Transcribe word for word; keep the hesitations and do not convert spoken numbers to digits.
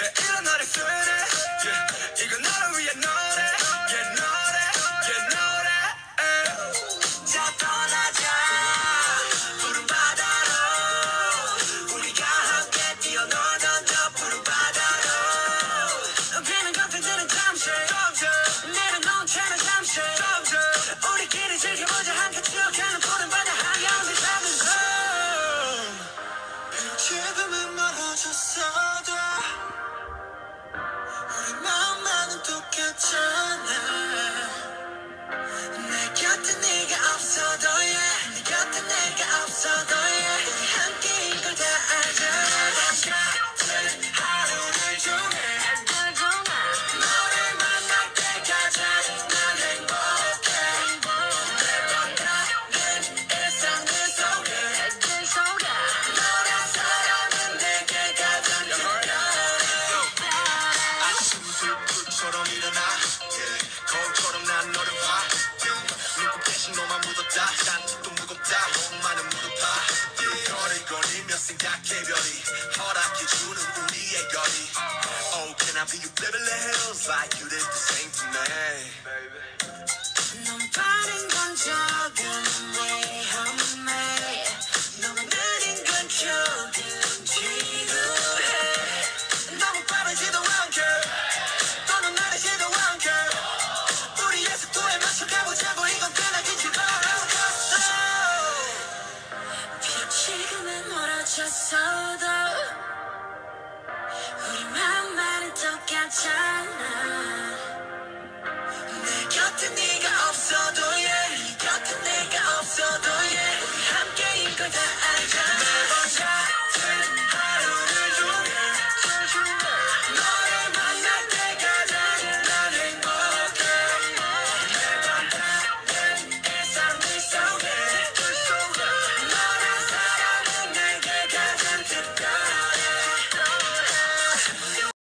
이런 노래 쓰네 yeah. 이건 너를 위한 노래 yeah, 노래 yeah, 노래 자 떠나자 푸른 바다로 우리가 함께 뛰어놀던 저 푸른 바다로 비는 커피들은 잠시 내려놓은 채는 잠시 우리끼리 즐겨보자 함께 추억하는 푸른 바다 한가운데 작은 섬 지금은 멀어졌어도 우리 마음만은 똑같잖아 내 곁에 네가 없어도 yeah. 네 곁에 내가 없어도 yeah. 우리 함께 이걸 다 알잖아 같은 하루를 중에 너를 만날 때까지 난 행복해 매번 가는 일상들 속에 너란 사람은 내게 가장 특별해 아침 술풀처럼 일어나 거울처럼 난 너를 봐 눈곱 대신 너만 묻었다 짠또 무겁다 너만은 무릎아 별을 거리며 생각해 별이 허락해주는 우리의 거리 Oh can I be your Beverly Hills like you did the same to me 넌 빠른 건 적은 위험해 너무 느린 건 조금 지루해 너무 빠르지도 않게 너무 느리지도 않게 우리의 속도에 맞춰 가보자고 이건 끊어지지도 않았어 비록 지금은 멀어졌어도